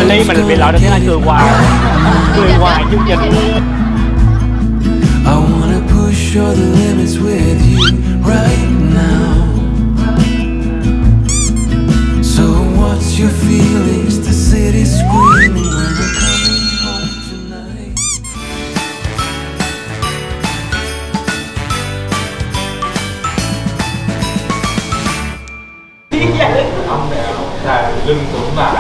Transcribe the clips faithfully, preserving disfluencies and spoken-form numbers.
Ly mình bị lỗi đầu tiên là cười hoài, cười hoài chương trình. I wanna push all the limits with you right now. So what's your feelings? The city's screaming when we're coming home tonight. Ông này là lưng xuống vào.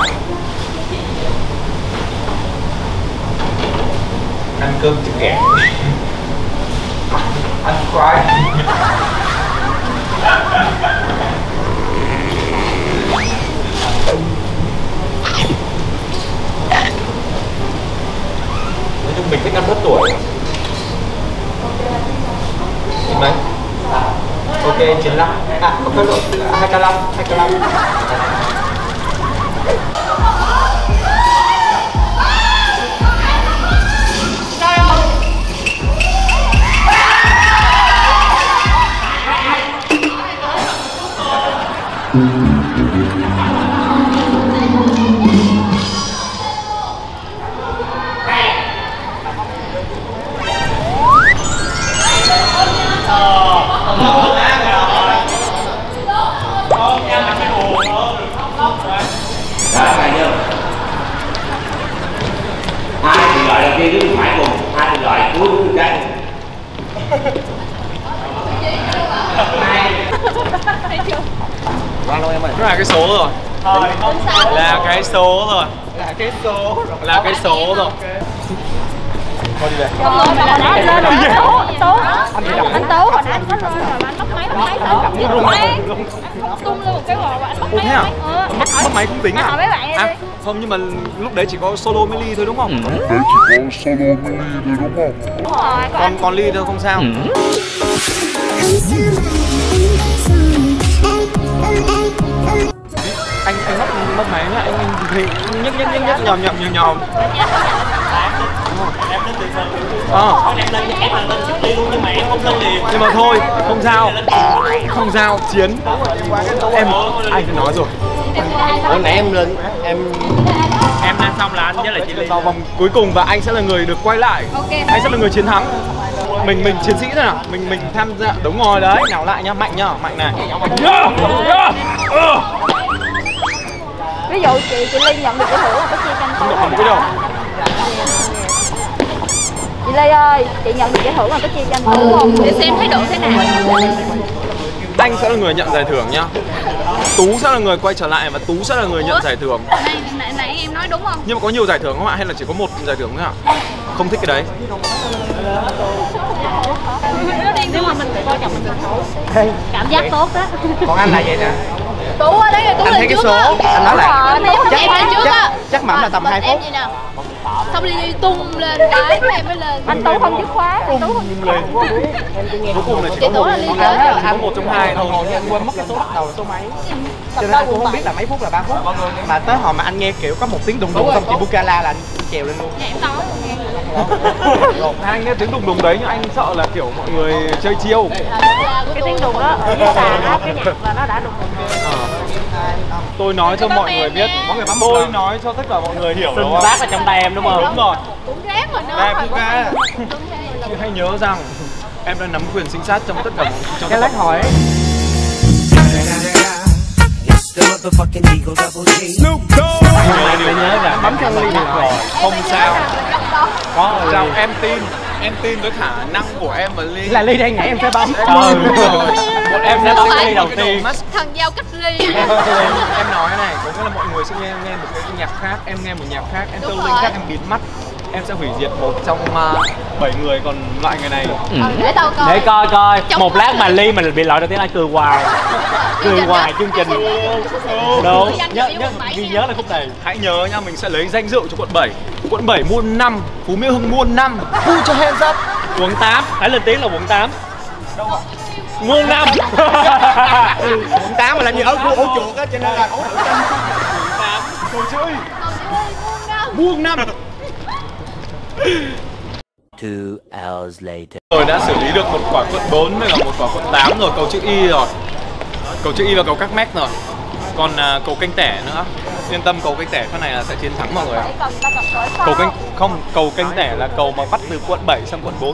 Ăn cơm chữ kẻ. Ăn khoai. Nói chung mình thích ăn bớt tuổi. Mấy? Ok, chín lăm. À, không phải rồi, hai k lăm, hai k lăm. Hai thì gọi là kia đứng phải cùng, hai thì gọi cuối đứng trái. Quang luôn em ơi. Nó là cái số rồi. Là cái số rồi. Là cái số rồi. Là cái số rồi. Thôi đi về. Không lên mà hồi nãy anh lên rồi anh Tú, Tú. Anh Tú hồi nãy anh có lên rồi mà anh mất máy, mất máy Tú. Chứ rung anh tung lên một cái gò và anh mất máy. Thế à? Mất máy cũng tính à? Hỏi mấy bạn À, không nhưng mà lúc đấy chỉ có solo với Ly thôi đúng không? Lúc đấy chỉ có solo với Ly thôi đúng không? Đúng rồi. Còn còn Ly thôi không sao. Anh anh mất mất máy nhá, anh thì nhấc nhấc nhấc nhấc nhòm nhòm nhòm nhòm. Ờ. Em lên em lên lên Ly luôn nhưng mà em không lên liền. Nhưng mà thôi, không sao. Không sao, chiến. Em anh đã nói rồi. Hồi nãy em lên em em lên xong là anh với lại chị Ly vào vòng cuối cùng và anh sẽ là người được quay lại. Okay. Anh sẽ là người chiến thắng. Mình mình chiến sĩ thôi nào, mình mình tham gia đúng rồi đấy, nào lại nhá, mạnh nhá, mạnh này. Ví dụ chị chị Ly nhận được cái thưởng là có chia canh Tú. Không cái đâu. Chị Ly ơi, chị nhận được cái thưởng là có chia canh Tú không? Để xem thái độ thế nào. Anh sẽ là người nhận giải thưởng nhá. Tú sẽ là người quay trở lại và Tú sẽ là người nhận giải thưởng. Này, nãy, nãy em nói đúng không? Nhưng mà có nhiều giải thưởng không ạ? Hay là chỉ có một giải thưởng thôi ạ? Không thích cái đấy. Nếu mà mình coi trọng mình được Tú. Cảm giác tốt đó. Còn anh là vậy nè. Tú á, đấy là Tú Anh lên thấy cái trước số, á. anh nói lại. Chắc em lên trước á. Chắc mẩm là tầm hai phút. Xong Ly tung lên cái em mới lên. Anh Tú không dứt khóa, anh Tú không dứt khóa. Cuối cùng là chỉ Chị có Tú một, là Ly anh lớn rồi. có một trong hai thôi. Anh quên mất cái số bắt đầu là số mấy. Cho nên anh cũng không biết là mấy phút là ba phút. Mà tới hồi mà anh nghe kiểu có một tiếng đùng đùng xong chị Bukala là anh trèo lên luôn. Dạ em nói nghe. Anh nghe tiếng đùng đùng đấy nhưng anh sợ là kiểu mọi người chơi chiêu. Cái tiếng đùng đó ở dưới sàn á, cái nhạc là nó đã đùng đùng. Tôi nói cho mọi người biết, tôi nói cho tất cả mọi người hiểu đúng không? Bác ở trong tay em đúng không? Đúng rồi. Cũng ráng mà nó. Đây Buka. Chị hãy nhớ rằng em đang nắm quyền sinh sát trong tất cả trong Cái lát hỏi. Em phải nhớ rằng bấm chân Ly được rồi, không sao. Có sao em tin, em tin với khả năng của em và Ly. Là Ly đang nhảy em sẽ bấm. Ừ, đúng rồi. Bọn em sẽ bấm Ly đầu tiên. Thần giao cách Ly. Em, em nói này, có nghĩa là mọi người sẽ nghe nghe một cái nhạc khác, em nghe một nhạc khác, em tông linh khác, em bịt mắt. Em sẽ hủy diệt một trong bảy uh, người còn lại người này. Ừ. Để tao coi. Để coi coi. Trong một lát mà Ly mình bị lỗi đầu tiên là cười hoài. Cười hoài chương trình. Đúng. Nhớ nhớ ghi nhớ là khúc này. Hãy nhớ nha, mình sẽ lấy danh dự cho quận bảy. Quận bảy muôn năm, Phú Mỹ Hưng muôn năm. Put your hands up. Quận tám, hãy lên tiếng là quận tám. Đâu ạ? Muôn năm. Quận tám mà làm gì ở khu ổ chuột á, cho nên là ổ chuột quận tám. Đồ chơi. Muôn năm. Two hours later. Rồi đã xử lý được một quả quận bốn với cả một quả quận tám rồi, cầu chữ Y rồi. Cầu chữ Y và cầu các mét rồi. Còn uh, cầu canh tẻ nữa. Yên tâm, cầu Kênh Tẻ phát này là sẽ chiến thắng mọi người ạ. Còn ta gặp khỏi sau. Cầu Kênh không, cầu Kênh Tẻ là cầu mà bắt từ quận bảy sang quận bốn.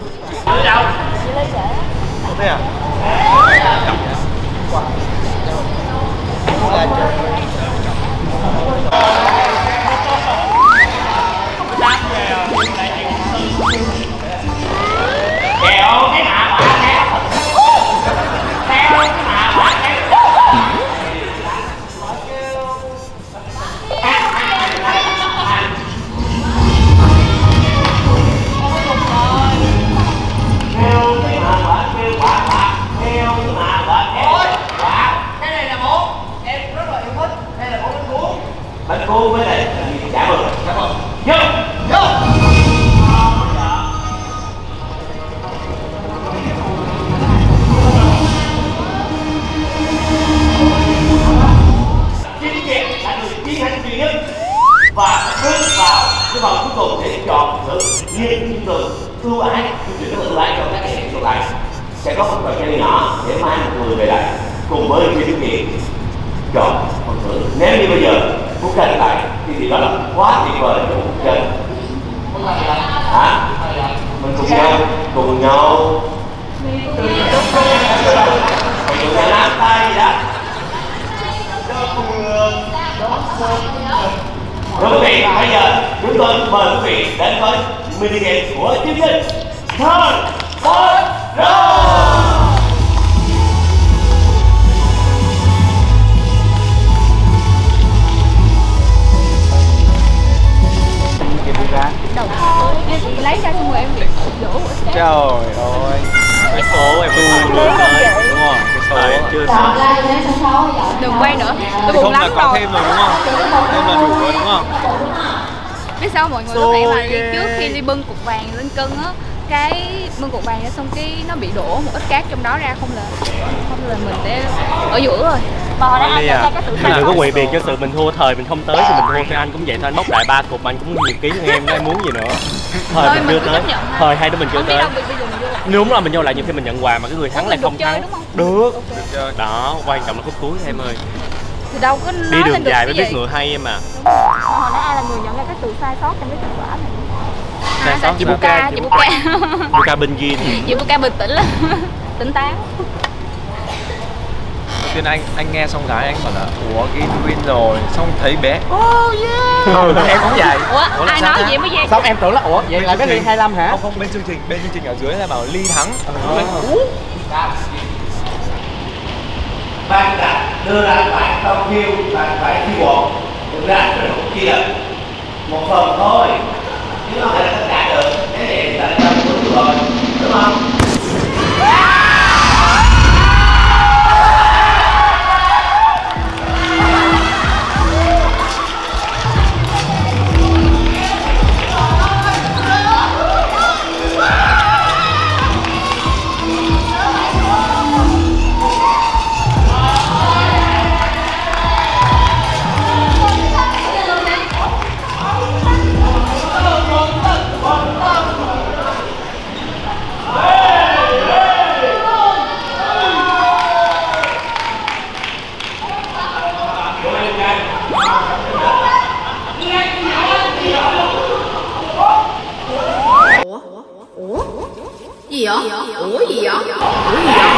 Thế à? Kéo cái mã quả kéo. Kéo cái mã quả kéo. Bánh cuốn với lại chả mừng. Vô, vô. Chính Kiệt là người chiến thắng duy nhất và bước vào cái vòng cuối cùng để chọn thử. Nhưng chúng tôi ưu ái, chương trình rất ưu ái cho các nghệ sĩ còn lại sẽ có một trò chơi nhỏ để mang một người về lại cùng với Chính Kiệt chọn một thử. Nếu như bây giờ muốn tranh lại thì thì đó là quá tuyệt vời cho một chân. Hả? Mình cùng nhau, cùng nhau mình cùng nhau nắm tay gì đó. Thưa quý vị, bây giờ chúng tôi mời quý vị đến với mini game của chương trình Turn One Round. Đầu em lấy ra xong rồi em bị đổ. Trời ơi, cái số em tu luôn đấy, đúng không? Cái số đấy chưa xong. Đừng quay nữa, tôi buồn Không là lắm có rồi. thêm rồi đúng không? Thêm là đủ rồi đúng không? Biết sao mọi người lúc nãy mà đi trước khi đi bưng cục vàng lên cân á, cái bưng cục vàng ra xong cái nó bị đổ một ít cát trong đó ra, không là không là mình để ở giữa rồi. Bò đã ăn ra cái tự Mình đừng có quỵ biệt cho sự mình thua, thời mình không tới thì mình thua, thì anh cũng vậy thôi, anh bốc đại ba cục anh cũng nhiều ký hơn em, nó em muốn gì nữa. Thời Thôi, mình mình chưa cứ tới, chấp nhận ha. thời hai đứa mình chưa Không biết tới. đâu, bây giờ mình vô lại. Đúng là mình vô lại nhiều khi mình nhận quà mà cái người thắng lại không chơi, thắng. đúng không? Được. Được chơi. Đó, quan trọng là khúc cuối em ơi. Thì đâu có Đi nói lên đường được dài cái mới biết gì. ngựa hay em à. Hồi nãy ai là người nhận ra cái sự sai sót trong cái kết quả này? Sai À, sót chị chị Buka, chị Buka. Buka Benjin. Chị Buka bình tĩnh lắm. Tỉnh táo. Đầu tiên anh anh nghe xong cái anh bảo là ủa cái win rồi, xong thấy bé. Oh yeah. Em cũng vậy. Ủa, Ủa, ai sao nói ta? gì mới vậy? Xong em tưởng là ủa vậy Bên là cái chương ly trình. hai mươi lăm hả? Không không, bên chương trình, bên chương trình ở dưới là bảo Ly thắng. Ờ. Lên, ú. Bạn đặt đưa ra bạn không kêu, bạn phải thi bộ. Thực ra là một kia một phần thôi, chứ không phải là tất cả được. Thế thì tại sao cũng rồi, đúng không? Gì vậy? Ủa gì vậy? Ủa gì vậy?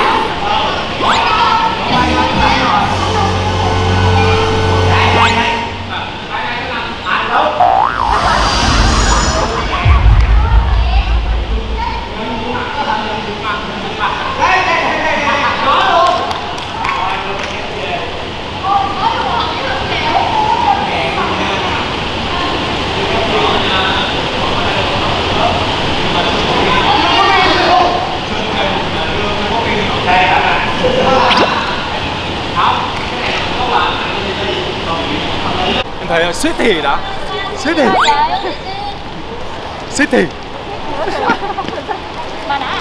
Em thấy là suýt thì đó. Suýt thì. Suýt thì. Mà đã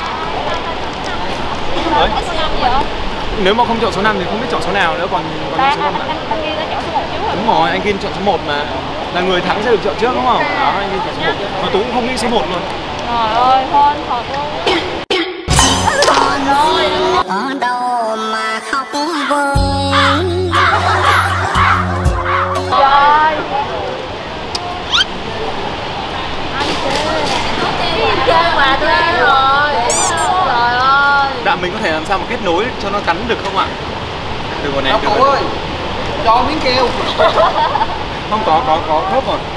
Đấy. cái số năm vậy? Nếu mà không chọn số năm thì không biết chọn số nào nữa, còn còn Ba số anh năm anh anh ghi ra chọn số một trước rồi. đúng rồi, anh Kim chọn số một mà. Là người thắng sẽ được chọn trước đúng không? Đó, anh Kim chọn số một. Mà Tú cũng không nghĩ số một luôn. Trời ơi, hên thật luôn. Ở đâu mà khóc vơi. Trời là tôi ăn rồi. Trời ơi. Đạ mình có thể làm sao mà kết nối cho nó cắn được không ạ? Được rồi này. Cậu ơi, cho miếng keo. Không có có có khớp rồi.